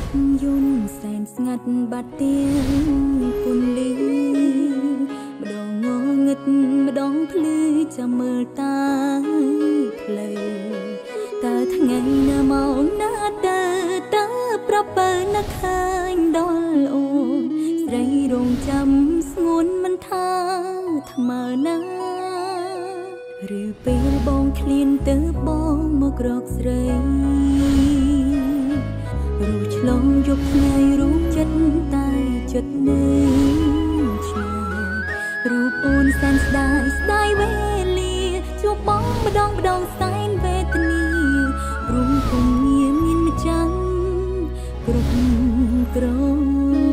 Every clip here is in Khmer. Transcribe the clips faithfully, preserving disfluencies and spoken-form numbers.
យន្តសែនស្ងាត់បាត់ទៀងពន្លឺម្ដងងងឹតម្ដងភ្លឺចាំមើលតាផ្លូវតើថ្ងៃណាមកណាតើតើប្របើណាខាញ់ដល់អូនស្រីរងចាំស្ងួនមិនថាថ្មើរណាឬពេលបងឃ្លានទៅបងមករកស្រីរូបឆ្លងយប់ថ្ងៃរូបចិត្តតែចិត្តនៅឆ្ងាយរូបអូនសែនស្ដាយស្ដាយវេលាជួបបងម្ដងម្ដងសែនវេទនាព្រមគំងារមានម្ចាំគ្រប់គ្រង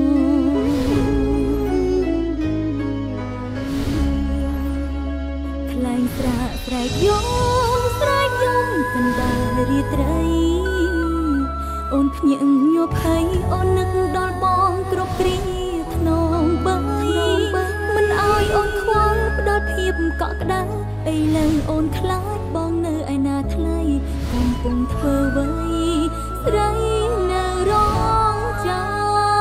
ខ្លែងស្រែកស្រែកយំស្រែកយំកណ្ដាលរាត្រីអូនភ្ញាក់ញ័រភ័យអូននឹកដល់បងគ្រប់គ្រាថ្នមបីមិនអោយអូនខ្វល់ផ្ដល់ភាពកក់ក្ដៅអីឡើយអូនខ្លាចបងនៅឯណាថ្លៃកំពុងធ្វើអ្វីស្រីនៅរងចាំ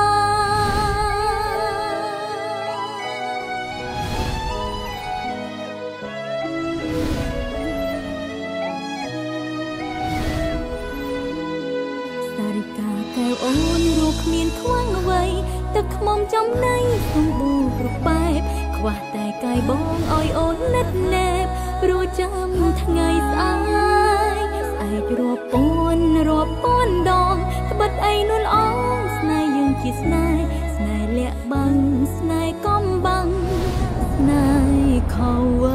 កែវអូនរូបគ្មានខ្វាំងអ្វីទឹកខ្មុំចំណៃសម្បូរគ្រប់បែបខ្វះតែកាយបងឲ្យអូននិតណែបព្រោះចាំថ្ងៃស្អែកស្អែករាប់ពាន់រាប់ពាន់ដងត្បិតអីនួនអងស្នេហ៍យើងជាស្នេហ៍ស្នេហ៍លាក់បាំងស្នេហ៍កំបាំងស្នេហ៍ខោវើ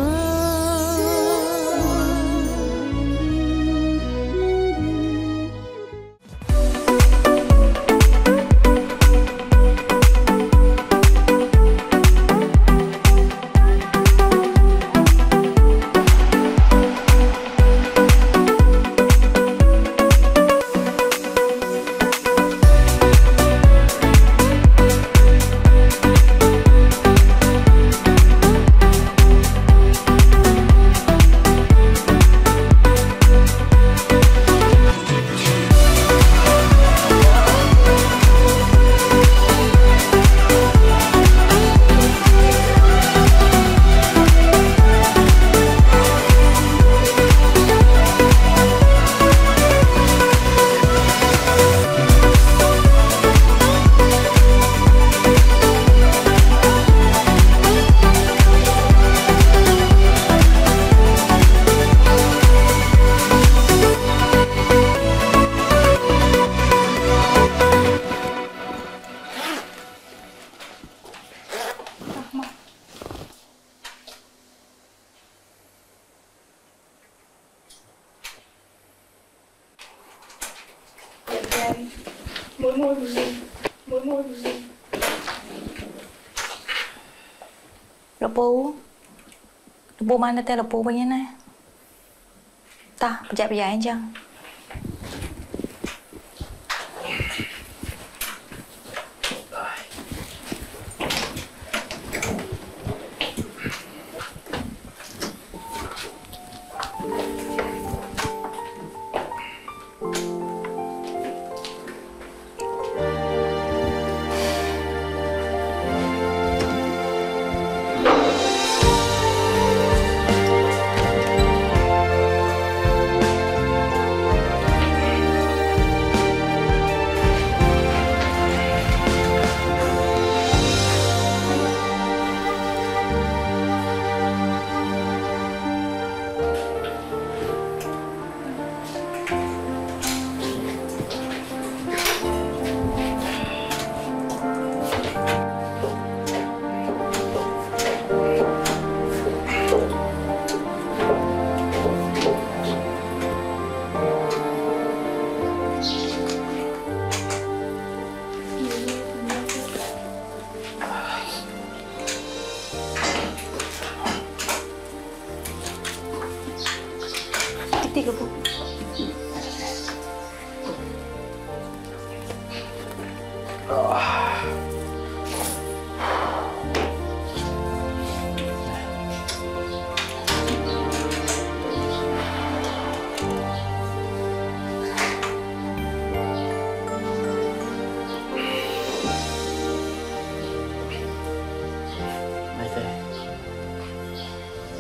មួយមួយមួយមួយមួយលពូលពូមកនៅតែលពូវិញណាតោះប្រយ័ត្នប្រយែងអញ្ចឹងtiga bu.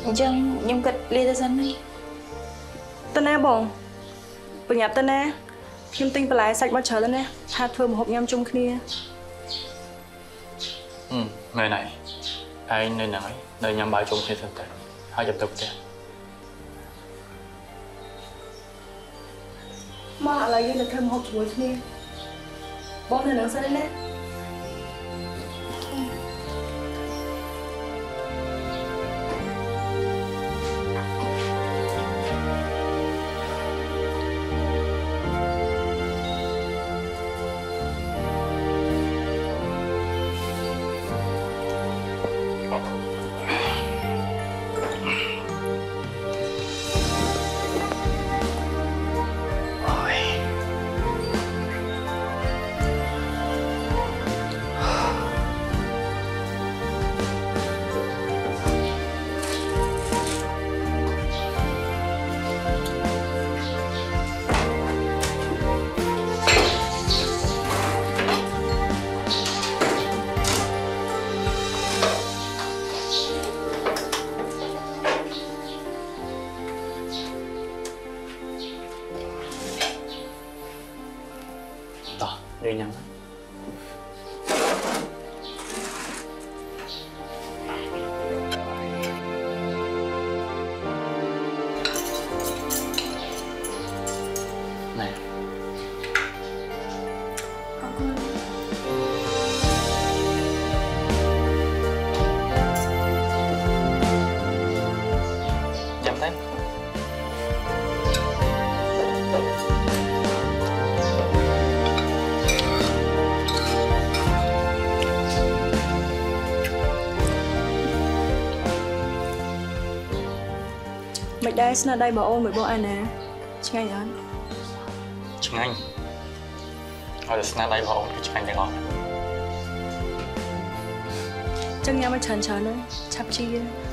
ចឹងខ្ញុំគិតលាទៅសិនហើយតើណាបងប្រញាប់តើណាខ្ញុំទិញបន្លែសាច់មកច្រើនแล้วណាថាធ្វើម្ហូបញ៉ាំជុំគ្នាអឺមែនហើយឯងនៅហ្នឹងហើយនៅញ៉ាំបាយជុំគ្នាសិនទៅហើយចាំទៅផ្ទះមកឥឡូវយើងទៅធ្វើម្ហូបជាមួយគ្នាបងនៅហ្នឹងសិនណា đây nhắn này chậm thế mày đây xin đây bảo ôn mày bảo anh nè chứ ngay vậy chứ ngay rồi là xin đây bảo ôn chứ ngay ngon chân nhau mới chần chần đấy chắp chi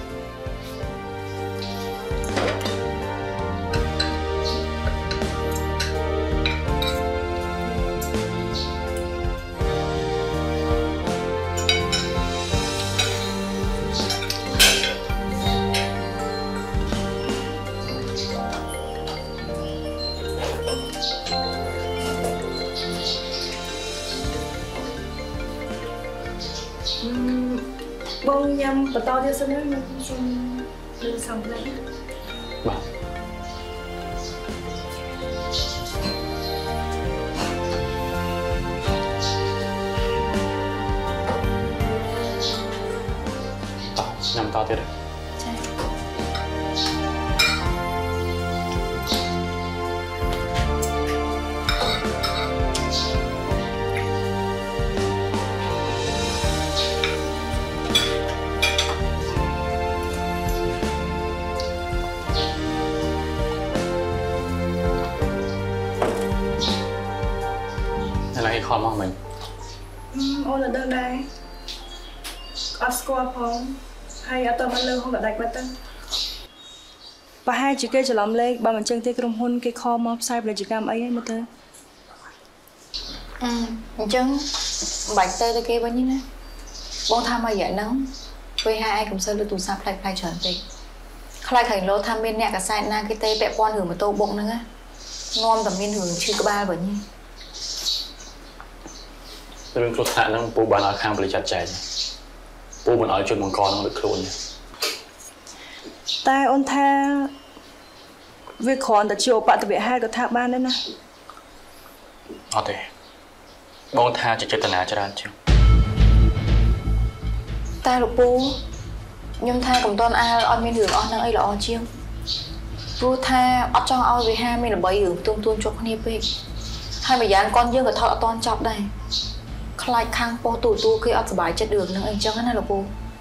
bông nhâm và to theo sân nước nhưng không đưa xong lại vâng to nhâm toទៀត คอมองmình ôn là đơn đây ở score phong hay ở tầm ăn lương không gặp đạch bắt tân và hai chị kia chỉ làm lên ba mình chân tay trong hôn cái kho móc sai là chỉ cam ấy mà thôi ừ chân bạch tê tê kia bao nhiêu nè bông tham mà dạy nóng với hai ai cũng sơ lưu tù sạp lại lại trở về lại thành lô tham bên nè cả sai na cái tê bẹ quan hưởng mà tô bụng nữa ngon tầm miên hưởng chưa có ba bao nhiêu រឿងគ្រោះថ្នាក់ហ្នឹងពូបានឲ្យខាងបរិយាចែកពូមិនឲ្យជនបង្កហ្នឹងលើខ្លួនតែអូនថាវាគ្រាន់តែជាឧបទ្ទវហេតុក៏ថាបានដែរណាអត់ទេបងថាចេតនាច្រើនជាងតែលោកពូខ្ញុំថាកុំតន់អាលឲ្យមានរឿងអស់ហ្នឹងអីល្អជាងព្រោះថាអត់ចង់ឲ្យវិហារមានល្បីរឿងទុំទួនជាប់គ្នាពេកហើយម្យ៉ាងកូនយើងក៏ថតអត់តន់ចប់ដែរខ្លាចខាងពោះទូទូគេអត់សុបាយចិត្តរឿងហ្នឹងអីចឹងណាលោកពូ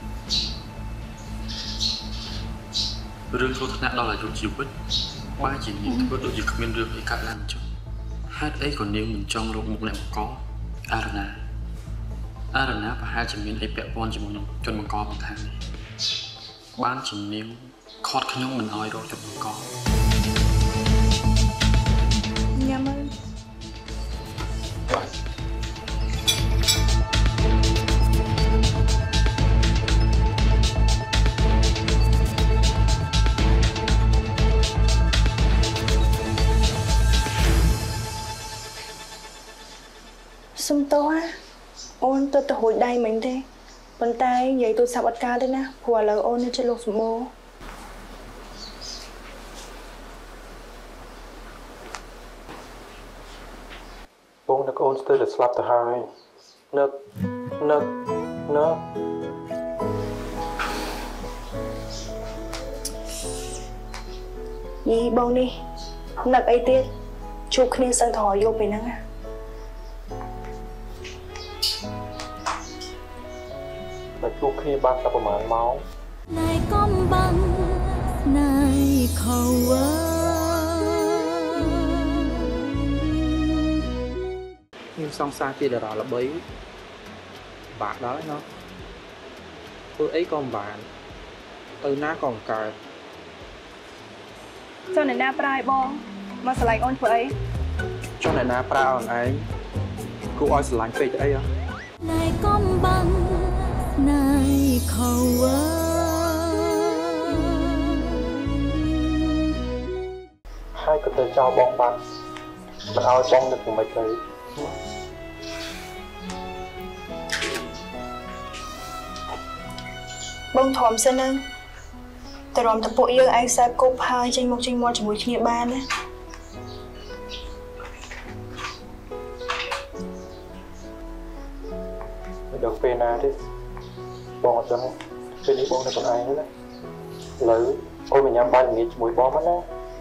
រឿងគ្រោះថ្នាក់ដល់អាយុជីវិតបែរជានាងធ្វើដូចជាគ្មានរឿងអីកើតឡើងចុះហេតុអីក៏នាងមិនចង់រកមុខអ្នកបង្កអារណាអារណាប្រហែលជាមានអីពាក់ព័ន្ធជាមួយនឹងជនបង្កបន្ថែមនេះបានជានាងខត់ខ្ញុំមិនឲ្យរកជនបង្កញ៉ាំហើយទៅទៅហួយដៃមិញទេប៉ុន្តែនិយាយទូរស័ព្ទអត់ការទេណាព្រោះឥឡូវអូននៅជិតលោកសម្បូរបងនឹកអូនស្ទើរតែស្លាប់ទៅហើយនឹកនឹកនឹកយីបងនេះនឹកអីទៀតជួបគ្នាសឹងតែរយប់ពេលហ្នឹងណាតែជួបគ្នាបានតែប្រហែលម៉ោងណៃកំបាំងណៃខោវ៉ាខ្ញុំសង្សារជាតារាល្បីបាក់ដល់ឯណោះធ្វើអីក៏មិនបានទៅណាក៏មិនកើតចុះអ្នកណាប្រើឲ្យបងមកឆ្លៃអូនធ្វើអីចុះអ្នកណាប្រើអូនឯងគួរឲ្យស្រឡាញ់ពេកទៅអីហ៎ណៃកំបាំងណៃខោវ៉ាហើយក៏ទៅចោលបងបាត់មិនឲ្យបងនឹកមិនទៅបងធំសិនណាតែរំតពួកយើងឯងសើគប់ហើយចេញមកចេញមកជាមួយគ្នាបានណាមិនដល់ពេលណាទេបងអត់ដឹងពេលនេះបងនៅខ្លួនឯងណាឥឡូវអូនមកញ៉ាំបាយល្ងាចជាមួយបងមកណា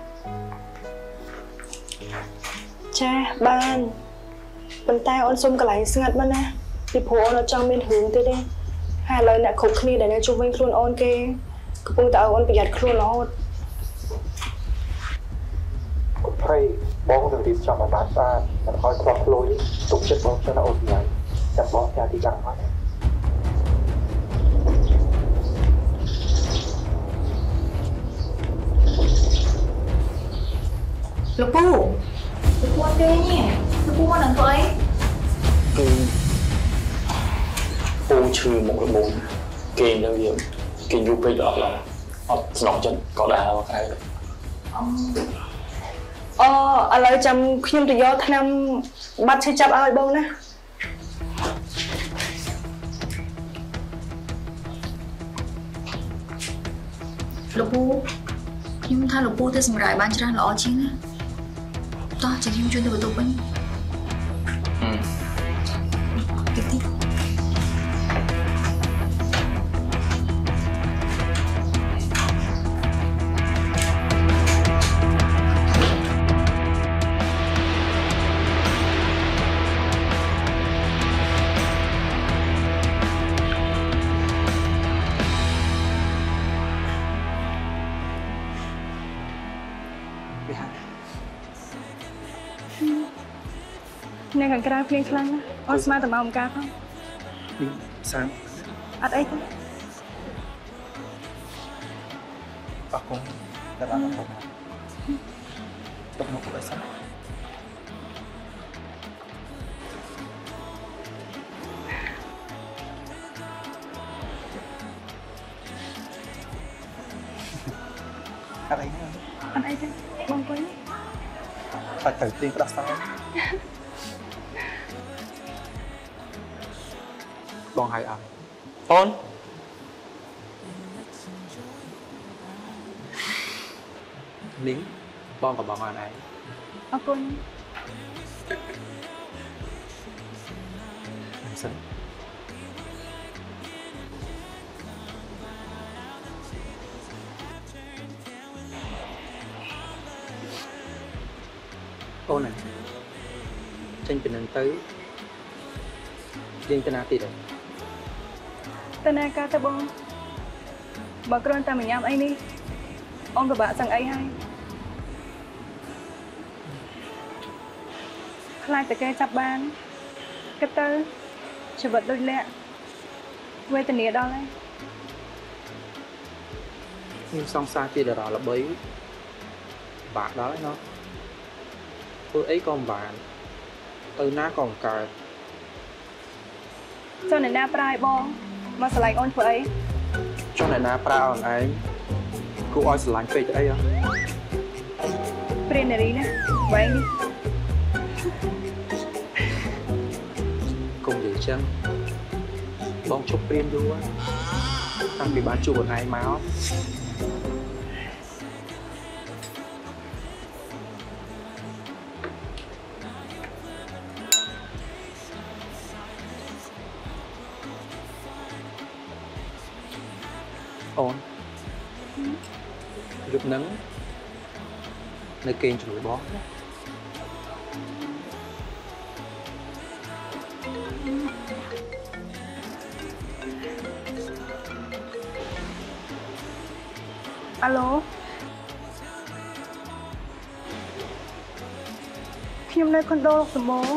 ចាបានប៉ុន្តែអូនសុំកន្លែងស្ងាត់មកណាពីព្រោះអូនអត់ចង់មានរឿងទៀតទេហើយឥឡូវអ្នកគ្រប់គ្នាដែលនៅជុំវិញខ្លួនអូនគេកំពុងតែឲ្យអូនប្រយ័ត្នខ្លួនរហូតកុំព្រៃបងនឹងរៀបចំឲ្យបានស្អាតមិនឲ្យខ្លោះខ្លួយទុកចិត្តបងទៅណាអូនញ៉ាំចាំបងចាទីចាំហើយលោកពូលោកពូអត់ទេនេះលោកពូមកនឹងធ្វើអីគឺពូឈឺមករបួសគេនៅយើងគេយូរពេកអត់ឡើយអត់ស្នងចិត្តក៏ដើរមកក្រៅអូឥឡូវចាំខ្ញុំទៅយកថ្នាំបាត់ឈឺចាប់ឲ្យបងណាលោកពូខ្ញុំថាលោកពូទៅសម្រាប់បានច្រើនល្អជាងណាតោះចាំខ្ញុំជួយទៅបន្ទប់វិញអឺតិចតិចអ្នកខាងក្រៅភ្លៀងខ្លាំងណាស់អូនស្មានតែមកអំការផងនេះសាំងអត់អីទេអរគុណដែលបានមកបងទុកមកឲ្យសាំងអត់អីទេអត់អីទេបងអង្គុយបាច់ទៅទីផ្ដោះស្រាយបងហៅអត់អូននេះបងក៏បងអត់ឯងអរគុណមិនសិនអូនចេញពីនឹងទៅយើងទៅណាទៀតទៅណាកាទៅបងបើគ្រាន់តែមកញ៉ាំអីនេះអូនពិបាកសឹងអីហើយខ្លាចតែគេចាប់បានគិតទៅជីវិតដូចលាក់វេទនាដល់ហើយខ្ញុំសង្សារជាតារាល្បីបាក់ដល់ហើយណោះធ្វើអីក៏មិនបានទៅណាក៏មិនកើតចុះអ្នកណាប្រើឲ្យបងមកឆ្លៃអូនធ្វើអីចុះអ្នកណាប្រើអូនឯងគួរឲ្យស្រឡាញ់ពេកទៅអីហ៎ព្រាននារីណាវែងនេះគុំនិយាយចឹងបងជប់ព្រៀនយូរតាំងពីបានជួបខ្លួនឯងមកអូនយប់ហ្នឹងនៅគេងជាមួយបងអាឡូខ្ញុំនៅខុនដូលោកសមោ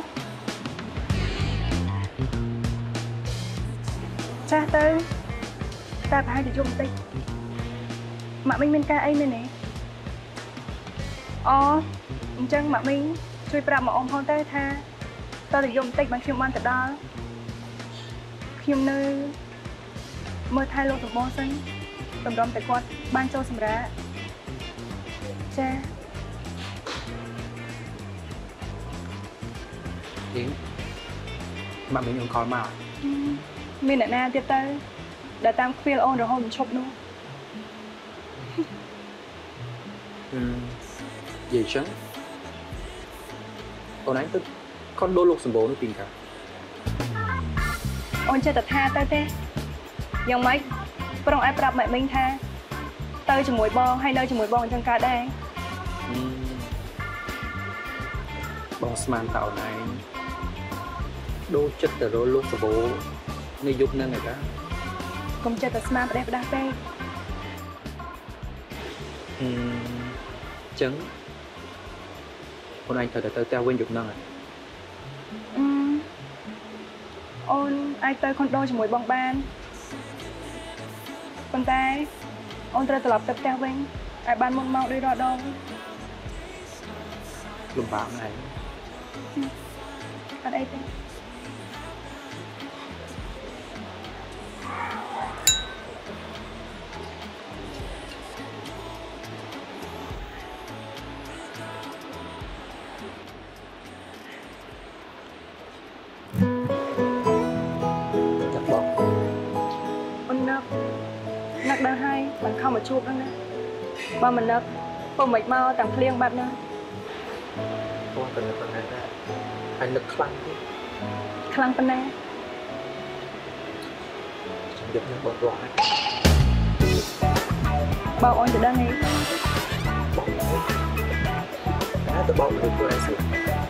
ចាស់ទៅតែប្រហែលជាយប់បន្តិចម៉ាក់មីងមានការអីមែនទេអូអញ្ចឹងម៉ាក់មីងជួយប្រាប់មកអ៊ំផងទៅថាតើទៅយប់បន្តិចបានខ្ញុំបានទៅដល់ខ្ញុំនៅមើលថែលោកសម្បូរសិនតម្រុំតែគាត់បានចូលសម្រាប់ចាទៀងម៉ាក់មីងអូនខលមកមានអ្នកណាទៀតទៅដែលតាមខ្វៀលអូនរហូតមិនឈប់នោះអឺនិយាយចឹងអូនឯងទៅខុនដូលោកសម្បូរនោះពីកាអូនចេះតែថាទៅទេយ៉ាងម៉េចប្រុងឯងប្រាប់ម៉ែមីងថាទៅជាមួយបងហើយនៅជាមួយបងអញ្ចឹងកើតដែរបងស្មានតើអូនឯងដូរចិត្តទៅរកលោកសម្បូរនៅយប់ហ្នឹងឯតាកុំចិត្តតែស្មានផ្ដេសផ្ដាស់ពេកអឺចឹងអូនឯងត្រូវតែទៅផ្ទះវិញយប់ហ្នឹងហ៎អឺអូនអាចទៅខុនដូជាមួយបងបានប៉ុន្តែអូនត្រូវត្រឡប់ទៅផ្ទះវិញឲ្យបានមុនមកដូចរាល់ដងលំបាកណាស់អត់អីទេខំមកជួបហ្នឹងណាបើមិននឹកពុំមិនមកទាំងភ្លៀងបាត់ណាបងទៅនឹកប៉ុណ្ណាដែរហើយនឹកខ្លាំងទេខ្លាំងប៉ុណ្ណាខ្ញុំយកនឹងបងប្រុសហ្នឹងបងអូនទៅដឹងទេបងតែទៅបងទៅធ្វើអីសិ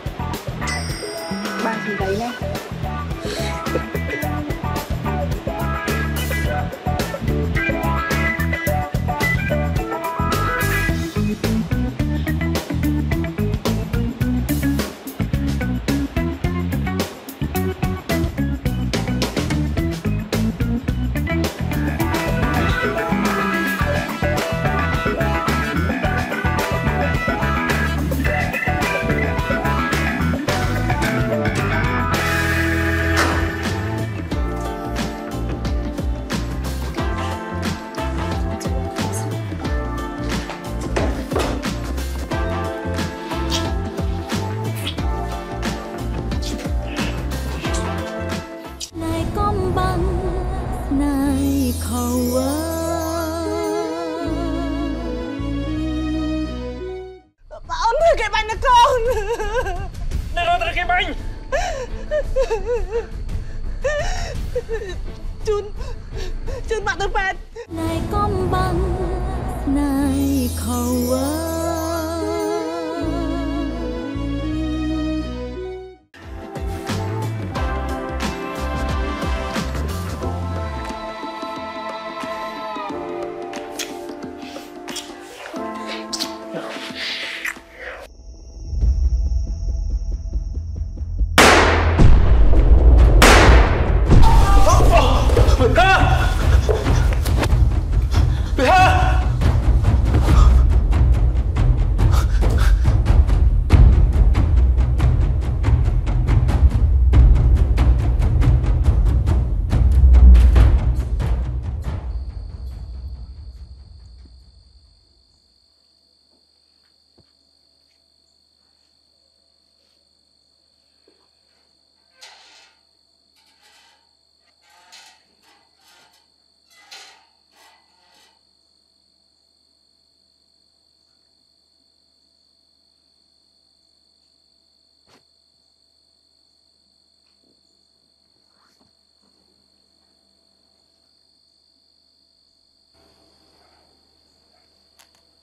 បាននិយាយណាជូនជូនបាក់ទៅប៉ែតណៃកំបាំងណៃខោវ៉ា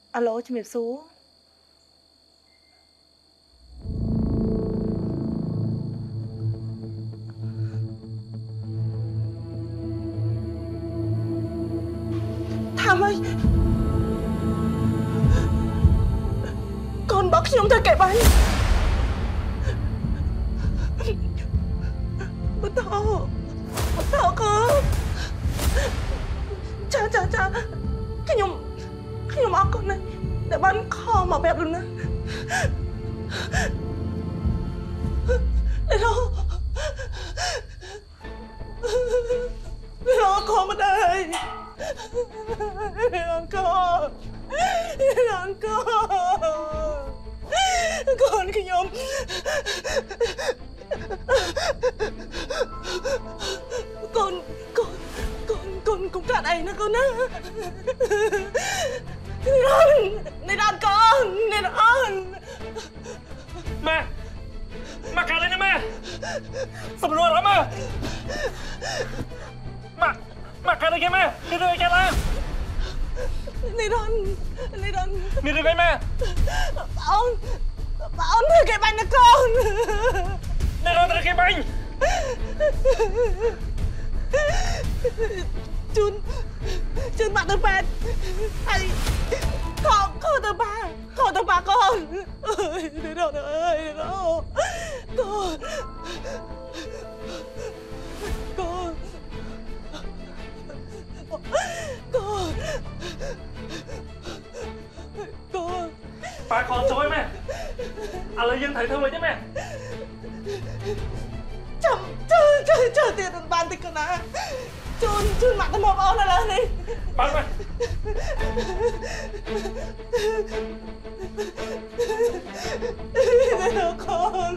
Alo ជំរាបសួរថាម៉េចកូនរបស់ខ្ញុំទៅគេបាញ់បន្តបន្តកូនចាចាចាខ្ញុំខ្ញុំអរគុណណាស់ដែលបានខលមកប្រាប់លោកណាអេឡូអេឡូខលមកដែរអង្កលអង្កលកូនខ្ញុំកូនកូនកូនកូនកុំកាត់អីណាកូនណានេះដល់កូននេះដល់ម៉ែម៉ែកាត់លេងណាម៉ែសំរួលអត់ម៉ែម៉ែម៉ែកាត់លេងម៉ែនេះដូចកាត់ឡើងនេះដល់នេះដល់នេះដូចម៉ែអូនអូនធ្វើគេបាញ់ណាកូននេះដល់ធ្វើគេបាញ់ជូនជូនមកទៅប៉ែតហើយខកខកទៅប៉ាខកទៅប៉ាកូនអើយនេះដល់អើយកូនកូនកូនកូនកូនប៉ាខកជួយម៉ែឥឡូវយើងត្រូវធ្វើម៉េចទេម៉ែចាំជួយជួយជួយទៀតបានតិចកូនណាជូនជូនមកទៅមកអូនឥឡូវនេះបានម៉ែកូន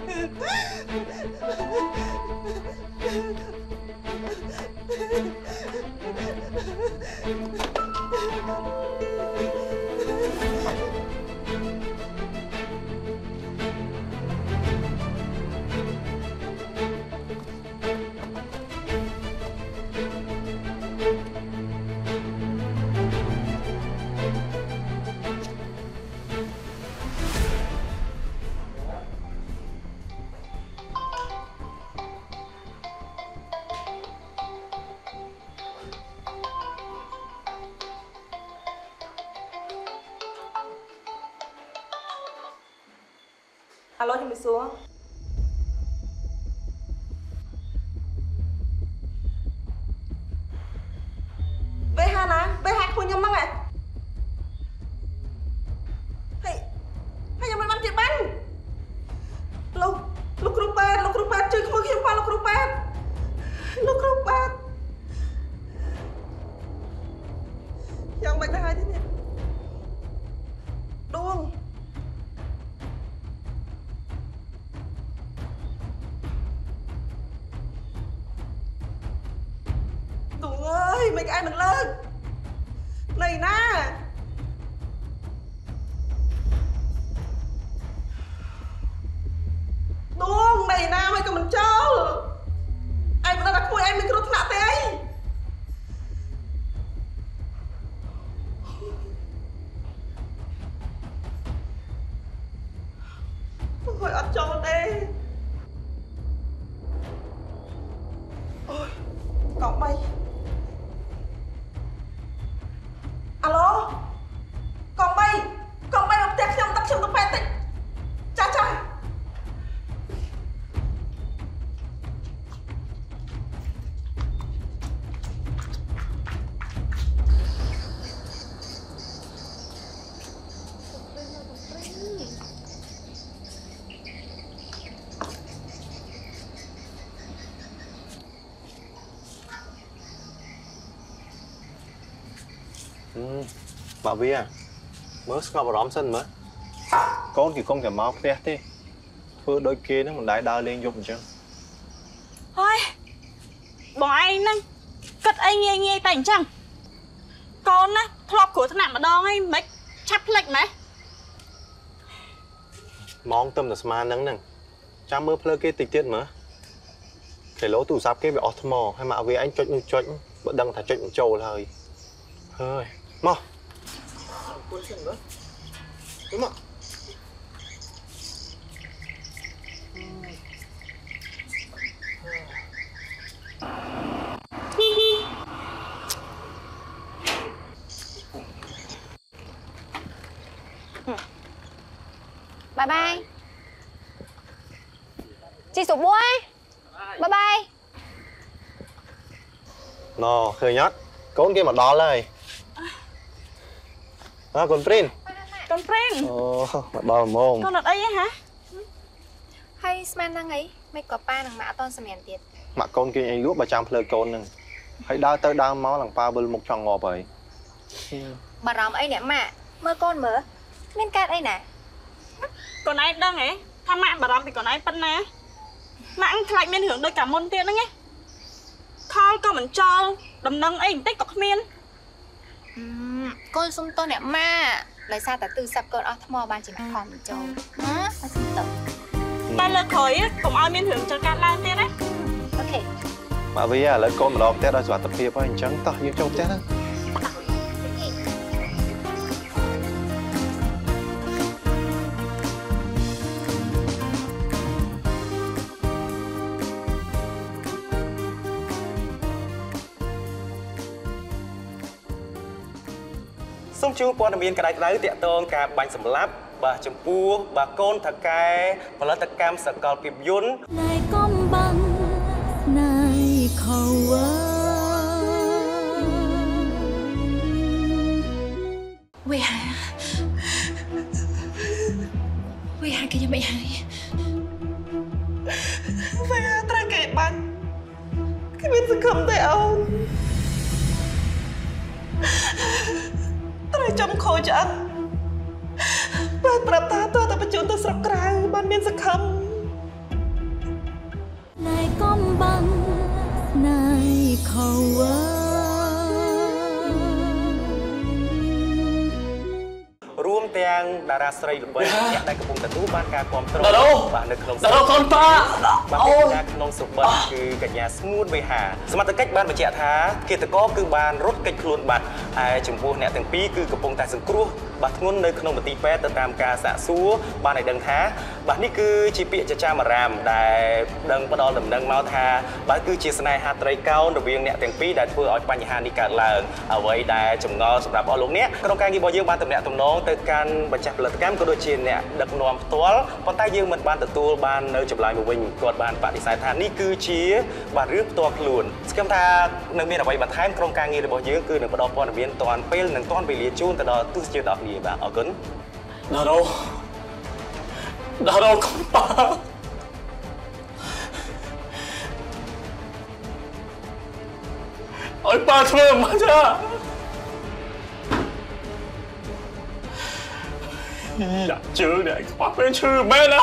អាឡូជំរាបសួរបេហាណាបេហាខ្លួនខ្ញុំហ្នឹងហ៎ហេហើយខ្ញុំមិនបានជាបាញ់លោកលោកគ្រូប៉ែតលោកគ្រូប៉ែតជួយខ្លួនខ្ញុំផងលោកគ្រូប៉ែតលោកគ្រូប៉ែតយ៉ាងម៉េចទៅហើយនេះដួងមិនឯងមិនលើកណៃណាដួងណៃណាមិនក៏មិនចូលឯងមិនដឹងថាខ្លួនឯងមានគ្រោះថ្នាក់ទេអីអូយអត់ចូលទេអូយកង់បីអាឡូកងបីកងបីមកផ្ទះខ្ញុំដឹកខ្ញុំទៅប៉ែតតិចចាចា bà Vy à, mới ngọc rõm sân mới con thì không thể máu phét thế vừa đôi kia nó mình đái đau lên dụng chứ thôi bỏ anh nè cất anh nghe nghe tảnh chẳng con á thọp của thằng nào mà đo ấy mấy chắp lệnh mấy mong tâm là smart nắng nè chăm mơ plơ kia tịch tiết mà cái lỗ tủ sáp kia bị ọt mò hay mà vì anh chọn chọn bận đăng thả chọn trầu lời hơi mau cuốn chân nữa đúng không bye bye chị sụp bố ấy bye bye nó khơi nhát con kia mà đóเลยà con Prin con Prin ồ mà đó mồm con ở đây hả hay Sman đang ấy mấy có ba thằng mã ton xem tiệt mà con kia anh lúc bà chăm phơi con nè hãy đau tới đau máu lằng pa bên một tròn ngọt vậy bà ròm ấy nè mà mơ con mở miên cát ấy nè còn ai đang ấy tham mạng bà ròm thì còn ai phân nè mạng lại miên hưởng đôi cả môn tiền đó nghe thôi con mình cho đầm nâng ấy tích có miên con sung to nè mà lại sao ta từ sập con ở thăm mò ban chỉ mặc hòm châu hả ta sung to ta lơ khởi cũng ai miên hưởng cho cả lang tiền đấy ok mà vì à lấy con mà đo tết đã dọa tập hiệp với anh trắng to như trong tết á សូមជួបព័ត៌មានក្តៅៗតាក់ទងការបាញ់សម្លាប់បាទចំពោះបាទកូនថកែផលិតកម្មសកលភាពយន្តណៃកំបាំងណៃខោវ៉ាវាហាវាហាគេยังไม่หายវាហាត្រូវគេបាញ់គេមានសង្ឃឹមតែអូនត្រូវចំខូចអត់បាទប្រាប់ថាតើតែបញ្ជូនទៅស្រុកក្រៅបានមានសង្ឃឹមណៃកំបាំងណៃខោវ៉ារួមទាំងតារាស្រីល្បីអ្នកដែលកំពុងទទួលបានការគាំទ្របាទនៅក្នុងតារាកូនប៉ាបាទកញ្ញាក្នុងសុបិនគឺកញ្ញាស្ងួនវេហាសមត្ថកិច្ចបានបញ្ជាក់ថាគិតកោគឺបានរត់គេចខ្លួនបាត់ហើយចំពោះអ្នកទាំងពីរគឺកំពុងតែសង្គ្រោះបាទធ្ងន់នៅក្នុងមន្ទីរពេទ្យទៅតាមការសាកសួរបានឲ្យដឹងថាបាទនេះគឺជាពាក្យចចាមអារាមដែលដឹងផ្ដល់ដំណឹងមកថាបាទគឺជាស្នេហាត្រីកោណរវាងអ្នកទាំងពីរដែលធ្វើឲ្យបញ្ហានេះកើតឡើងអ្វីដែលចម្ងល់សម្រាប់អស់លោកអ្នកក្រុមការងាររបស់យើងបានទំនាក់ទំនងទៅកាន់ម្ចាស់ផលិតកម្មក៏ដូចជាអ្នកដឹកនាំផ្ទាល់ប៉ុន្តែយើងមិនបានទទួលបាននៅចម្លើយមកវិញគាត់បានបដិសេធថានេះគឺជាបាទរឿងផ្ទាល់ខ្លួនស្គមថានៅមានអ្វីបន្ថែមក្រុមការងាររបស់យើងគឺនឹងផ្ដល់ព័ត៌មានតាន់ពេលនិងតាន់វេលាជូនទៅដល់ទស្សនិកជនទាំងអស់គ្នាបាទអរគុណដារ៉ូដារ៉ូកូនប៉ាអើយប៉ាធ្វើមកចាយ៉ាជឿនេះខ្វះពេលឈឺមែនណា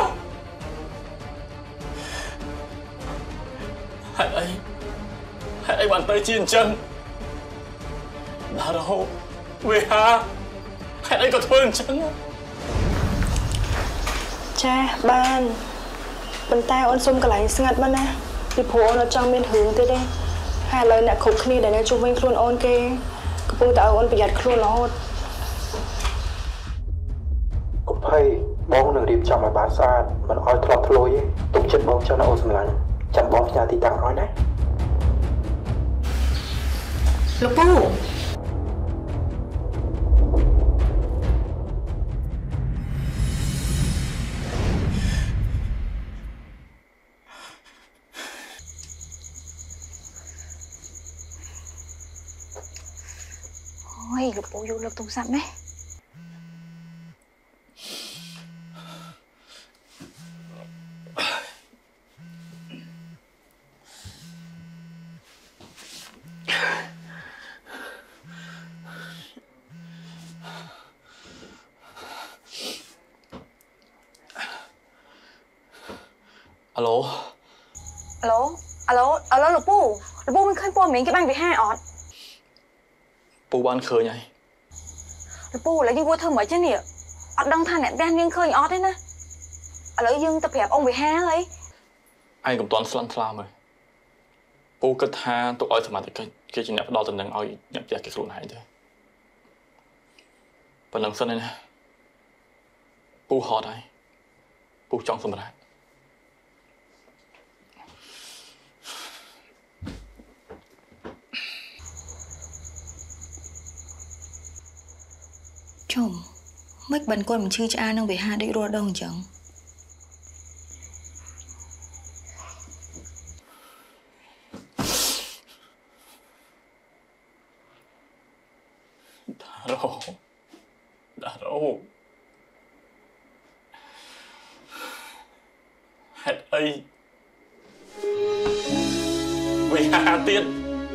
ហើយអីហើយអីបានទៅជាអញ្ចឹងដារ៉ូវាហាហើយអីក៏ធ្វើអញ្ចឹងចាបានប៉ុន្តែអូនសុំកន្លែងស្ងាត់បានណាពីព្រោះអូនអត់ចង់មានរឿងទៀតទេហើយឥឡូវអ្នកគ្រប់គ្នាដែលនៅជុំវិញខ្លួនអូនគេកំពុងតែឲ្យអូនប្រយ័ត្នខ្លួនរហូតកុំភ័យបងនឹងរៀបចំឲ្យបានស្អាតមិនឲ្យធ្លាប់ធ្លុយទុកចិត្តបងចង់ឲ្យអូនសម្លាញ់ចាំបងផ្ញើទីតាំងឲ្យណាលោកពូ ôi lục bộ vô lục tùng sạch đấy alo alo alo alo lục bộ lục bộ mình khơi po miệng cái băng bị hai ọt ពូបានឃើញហើយពូឥឡូវយើងគួរធ្វើមិនអីទេនេះអត់ដឹងថាអ្នកផ្ទះនាងឃើញអត់ទេណាឥឡូវយើងទៅប្រាប់អង្គវិហារហើយឯងកុំតន់ស្លន់ស្លាមើលពូគិតថាទុកឲ្យសមត្ថកិច្ចគេជាអ្នកផ្ដល់តំណែងឲ្យអ្នកផ្ទះគេខ្លួនឯងទេប៉ុណ្ណឹងសិនឯណាពូហត់ហើយពូចង់សម្រាប់ជុំមិនបានគាត់មិនឈឺឆ្អាលនឹងវិហារដូចរាល់ដងអញ្ចឹងដារ៉ូដារ៉ូហេតុអីវិហារទៀត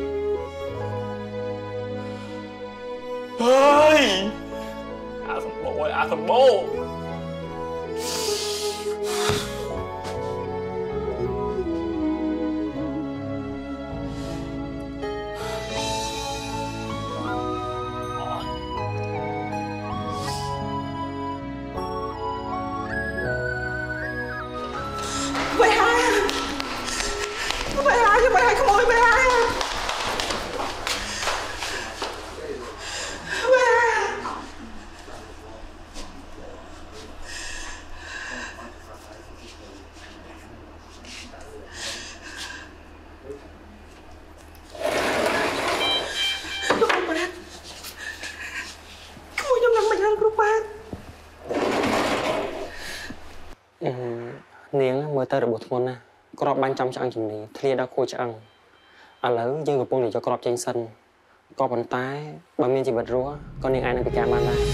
ហើយអាសម្បូរអាសម្បូរនាងមើលទៅរបួសធ្ងន់ណាស់ក្របបាញ់ចំឆ្អឹងជំនីធ្លាដល់ខួរឆ្អឹងឥឡូវយើងកំពុងតែយកក្របចេញសិនក៏ប៉ុន្តែបើមានជីវិតរស់ក៏នាងអាចនឹងពិការបានដែរ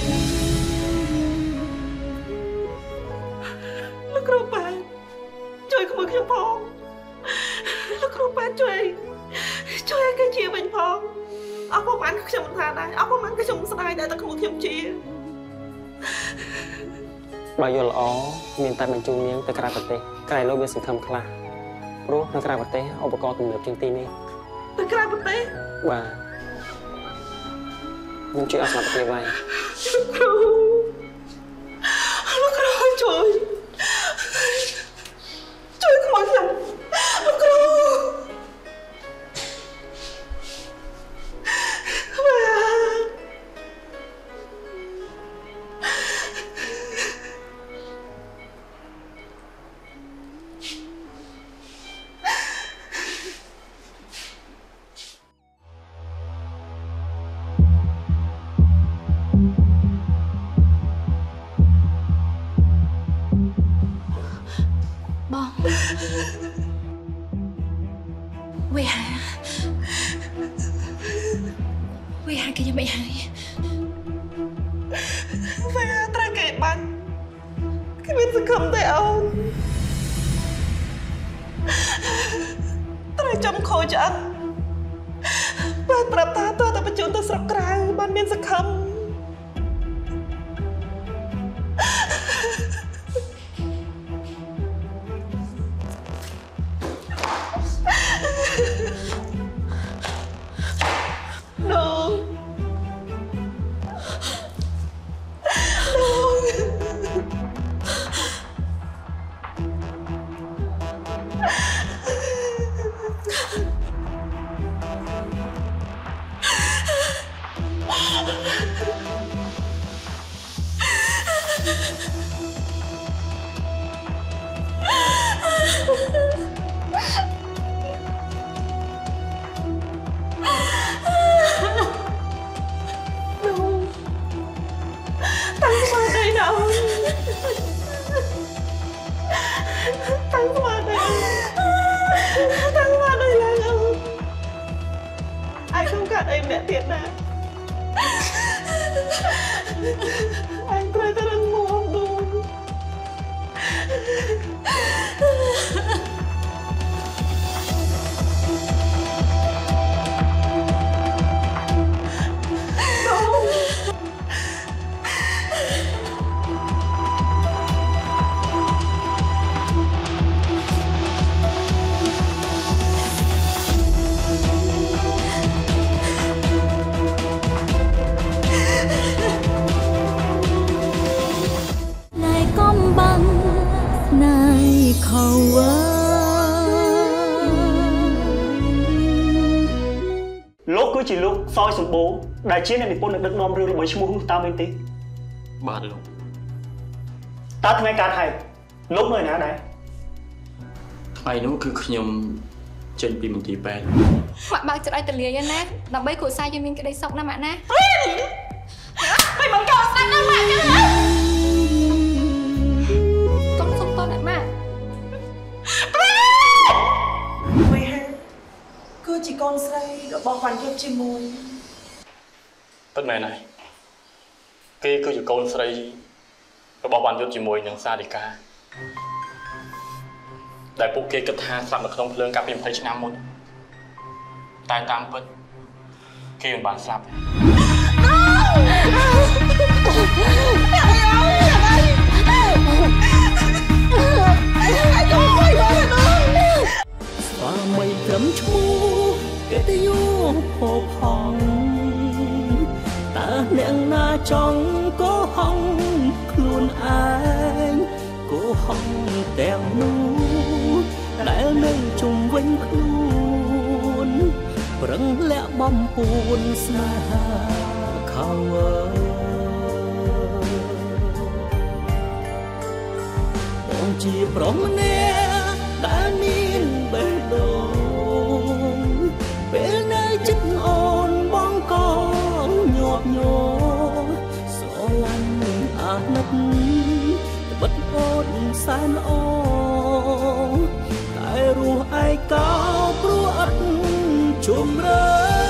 លោកគ្រូប៉ែនជួយក្មួយខ្ញុំផងលោកគ្រូប៉ែនជួយជួយឲ្យគេជាវិញផងអស់ប្រហែលខ្ញុំមិនថាដែរអស់ប្រហែលខ្ញុំស្ដាយដែរតែក្មួយខ្ញុំជាបើយល់ល្អមានតែបញ្ជូននាងទៅក្រៅប្រទេសក្រៅលោកវាសង្ឃឹមខ្លះព្រោះនៅក្រៅប្រទេសឧបករណ៍ទំនើបជាងទីនេះទៅក្រៅប្រទេសបាទខ្ញុំជួយអស់សមត្ថភាពហើយលោកគ្រូលោកគ្រូជួយជួយក្មួយខ្ញុំលោកគ្រូវិហាវិហាគេយ៉ាងម៉េចហើយវិហាត្រូវគេបាញ់គ្មានសង្ឃឹមទេអូនត្រូវចំខូចឆ្អឹងបើប្រាប់ថាតើតែបញ្ជូនទៅស្រុកក្រៅបានមានសង្ឃឹមលោកគឺជាលោកសោយសម្បូរដែលជាអ្នកនិពន្ធនិងដឹកនាំរឿងល្បីឈ្មោះនោះតាមមែនទេបាទលោកតើថ្ងៃកើតហេតុលោកនៅណាដែរថ្ងៃនោះគឺខ្ញុំចេញពីមន្ទីរពេទ្យម៉ាក់បើកចិត្តឲ្យតលាយណាដើម្បីគ្រួសារយើងមានក្តីសុខណាម៉ាក់ណាពេលមកកោស្ដាប់ណាម៉ាក់ចឹងណាកុំសុំតណាម៉ាក់វិហារគឺជាកូនស្រីរបស់វ៉ាន់យុទ្ធជាមួយពិតមែនហើយគេគឺជាកូនស្រីរបស់វ៉ាន់យុទ្ធជាមួយនឹងសាធិកាដែលពួកគេគិតថាស្លាប់នៅក្នុងភ្លើងកាលពីยี่สิบឆ្នាំមុនតែតាមពិតគេមិនបានស្លាប់ទេស្វាមីត្រឹមឈ្មោះកិត្តិយសផូរផង់តើអ្នកណាចង់កុហកខ្លួនឯងកុហកទាំងនោះដែលនៅជុំវិញខ្លួនប្រឹងលាក់បំពួនស្នេហាខៅបងជាប្រុសម្នាក់ដែលមានបេះដូងពេលនៅចិត្តអូនបងក៏ញាប់ញ័រស្រឡាញ់អាណិតត្បិតអូនសែនល្អតែរស់ឯកោព្រោះអត់ជុំរើ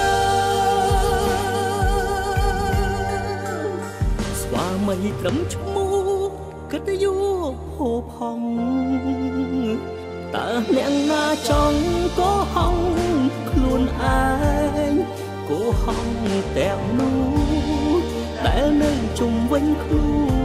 ស្វាមីត្រឹមឈ្មោះកិត្តិយសហូរផង់តើអ្នកណាចង់កុហកខ្លួនឯងកុហកទាំងនោះដែលនៅជុំវិញខ្លួន